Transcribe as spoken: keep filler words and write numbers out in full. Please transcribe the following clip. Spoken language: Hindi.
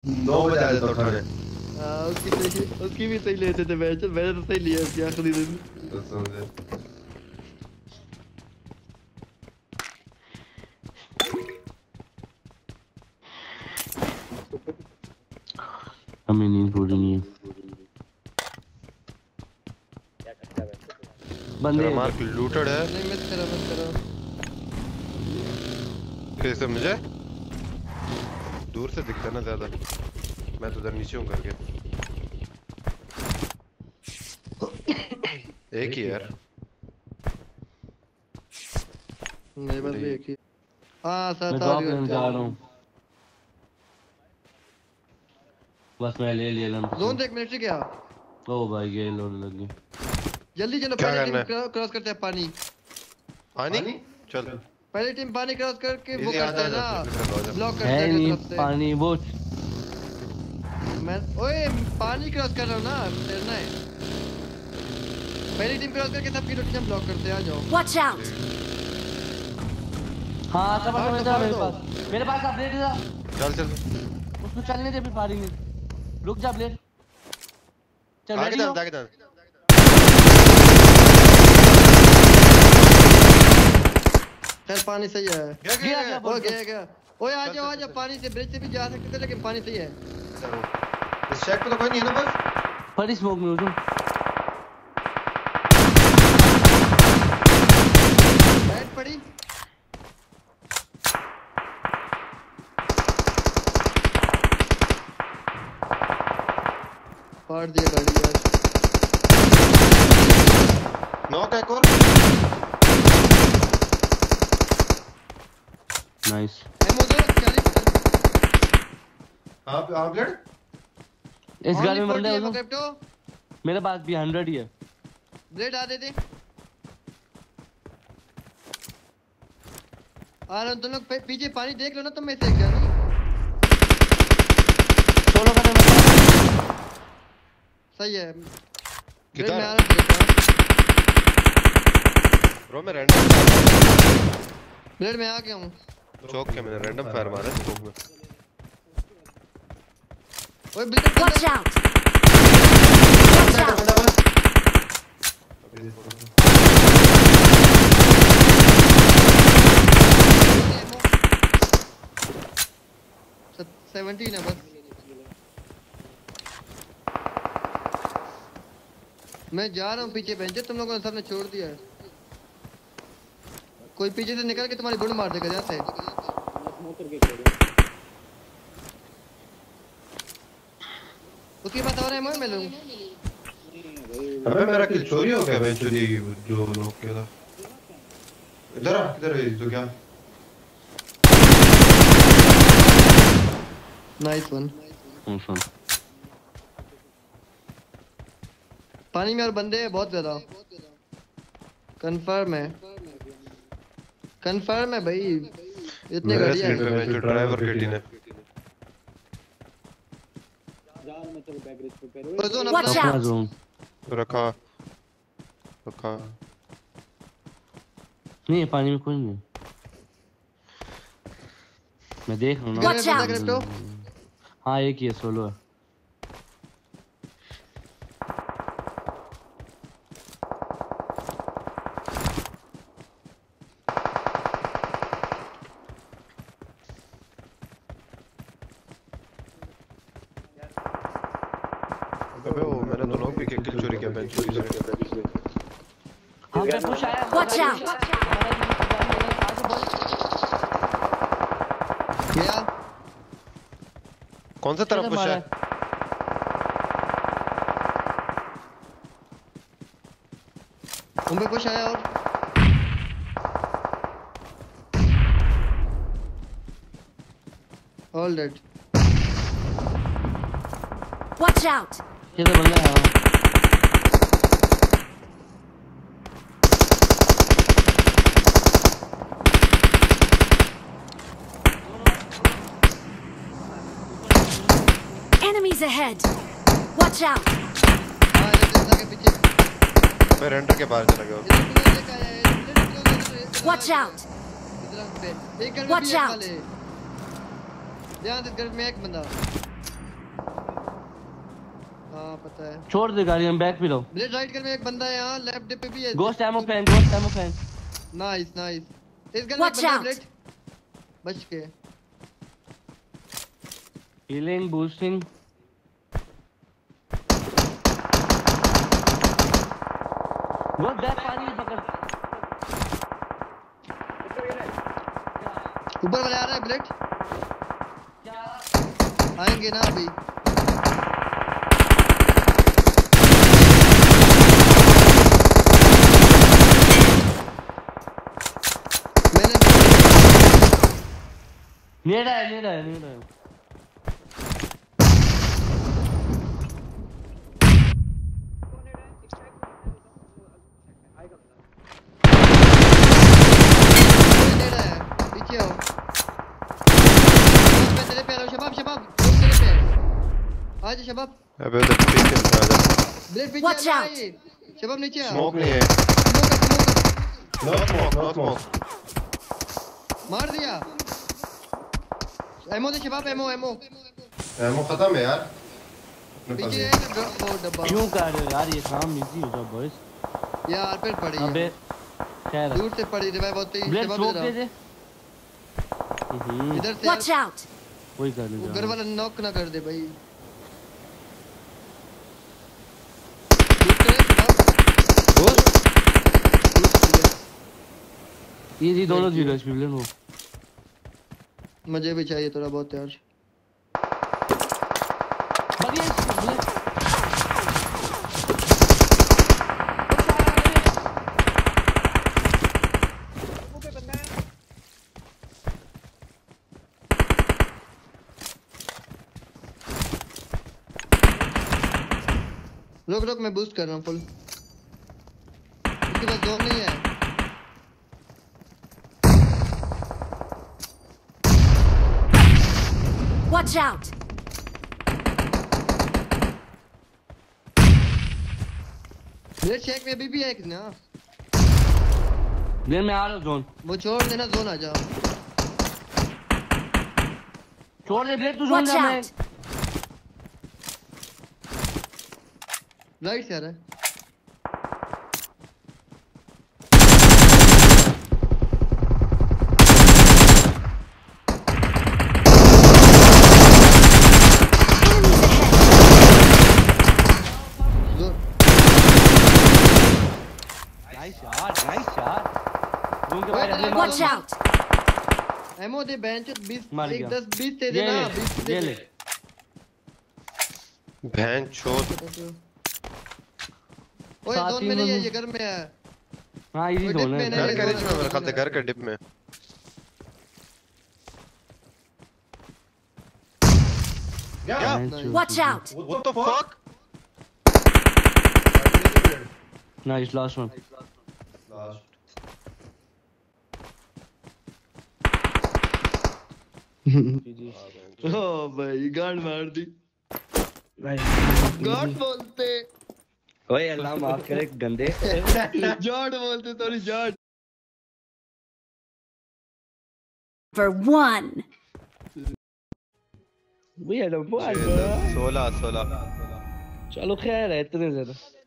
नौ बजे आया था उठाने। हाँ उसकी सही उसकी भी सही लेते थे मैच मैंने तो सही लिया उसकी आखिरी दिन। हमें नींद पूरी नहीं है। बंदे मार्क लूटेड है। नहीं मत करो मत करो। कैसे मुझे दूर से दिखता है ना ज्यादा। मैं तो उधर नीचे हूँ करके। एक ही यार। मेरे पास भी एक ही। हाँ साथ मैं आ ड्रॉप रही लेने जा रहा हूँ। बस मैं ले लिया लंच। जोन देख मिनट क्या? ओ भाई ये लोड लग गई। जल्दी चलो पहले टीम क्रॉस करते हैं पानी। पानी? चल। पहले टीम पानी क्रॉस करके वो करते हैं ना ब्लॉक करते हैं हैं तरफ से। पानी वो मैं ओए पानी क्रॉस कर रहा हूँ ना तैरना है। पहली टीम क्रॉस करके सबकी रोटी ब्लॉक करते हैं। आ जाओ। Watch out. हाँ सब मेरे पास मेरे पास अपडेट है। चल चल उसको चलने दे फिर पारी में। रुक जा ब्लेड। चल आगे चल आगे चल। चल पानी सही है। गया गया गया हो गया गया। ओए आ जाओ आ जाओ पानी से ब्रिज से भी जा सकते थे लेकिन पानी सही है। इस शेड पे तो कोई नहीं है ना बस। बड़ी स्मोक में हूँ तुम। बैठ पड़ी। फाड़ दिया गाड़ी यार। नॉक एक और। नाइस। एमो दो चालीस। आप आप ब्लेड इस गाड़ी में बंदे हैं। क्रिप्टो मेरे पास भी हंड्रेड ही है। ब्लेड आ दे दे। आ रहा तुम लोग पीछे पानी देख लो ना तुम में से क्या नहीं। सोलो करने में सही है। किधर? मैं आ रहा हूँ ब्रो मैं रैंडम ब्लेड में आ गया हूँ। चौक के मैंने रैंडम फायर मारा चौक में। ओए blade watch out. Watch out. Seventeen है बस। मैं जा रहा हूँ पीछे बेंच तुम लोगों ने सबने छोड़ दिया है। कोई पीछे से निकल के तुम्हारी बुंड मार देगा जैसे। उसके बाद और है मैं लूं। अबे मेरा किल चोरी हो गया बे चोरी जो लोग किया था। इधर आ किधर है तो क्या? Nice one. फन। पानी में और बंदे हैं बहुत ज्यादा। कंफर्म है कंफर्म है भाई। इतने गाड़ी है जो ड्राइवर केटी ने। Watch out. रखा रखा नहीं पानी में कोई नहीं। मैं देख रहा हूँ ना। हाँ एक ही है सोलो है। अबे वो मैंने तो नॉक भी किल चोरी किया बेंच चोरी से। हाँ मैं पुश आया। Watch out. क्या कौन सा तरफ पुश है? तुम पे पुश आया और ऑल डेड। Watch out. ये तो बंदा है। Enemies ahead. Watch out. हां ये के पीछे। मैं रेंडर के बाहर चला गया। Watch out. एक घर में Watch out. ध्यान से घर में एक बंदा। आता है। छोड़ दे गाड़ी, हम बैक पे लो। ब्लेड राइट कर में एक बंदा है यहाँ, लेफ्ट डिप पे भी है। Ghost ammo fan, ghost ammo fan. Nice nice. इस गन में एक Watch बंदा है out. ब्लेड। बच के। Healing boosting. वो बैक पानी में पकड़। ऊपर वाले आ रहे हैं ब्लेड। आएंगे ना अभी। मैंने नेड़ा है, नेड़ा है, नेड़ा है। दे रहा है, पीछे आओ। शबाब मैं तेरे पे आ रहा हूँ, शबाब शबाब लोग तेरे पे है। आ जा शबाब। अबे उधर पीछे उठा जा। ब्लेड पीछे Watch आ out. ये। शबाब नीचे आ। स्मोक नहीं है। स्मोक कर, स्मोक कर। No smoke, no smoke. मार दिया। एमो दे शबाब, एमो एमो। एमो खत्म है यार अपने पास पीछे ये। है ना ड्रॉप वो डब्बा। क्यों कर रहे हो यार, ये काम इजी हो जाओ बॉयज। यार फिर पड़ी अबे है। खैर दूर से पड़ी रिवाइव होती है। ब्लेड शबाब स्मोक दे इधर दे। हम्म, आ। इधर से Watch यार, out. वही कर वो ले घर वाला नॉक ना कर दे भाई। ये जी दोनों जीरो एचपी ब्लेड वो। मुझे भी चाहिए थोड़ा बहुत यार। बढ़िया ब्लेड। रुक रुक मैं बूस्ट कर रहा हूँ फुल। इसके पास जोन नहीं है। Watch out. ब्लेड चेक में अभी भी है एक ना। ब्लेड में आ रहा हूँ जोन। वो छोड़ देना, जोन आ जा। छोड़ दे ब्लेड, तू जोन Watch जा। मैं out. राइट से आ रहा है। Zone nice shot, nice shot. Zone के बाहर अपने Watch out. एमो दे बेंच बीस मर एक गया। दस बीस दे ये देना। ले, बीस दे ये दे। ले। भैन चोद। ओए साथ जोन ही में नहीं है, में- ये घर में है। हाँ इजी वो जोन डिप में है। नहीं घर है। का रिच में मेरे ख्याल से घर का डिप में। क्या Watch out. What the fuck? Nice last one. Last ओ भाई गार्ड मार दी। गार्ड बोलते। ओए अल्लाह माफ करे गंदे। जाट बोलते, sorry Jat. For one. We had a सोलह सोलह। चलो खैर है इतने ज्यादा।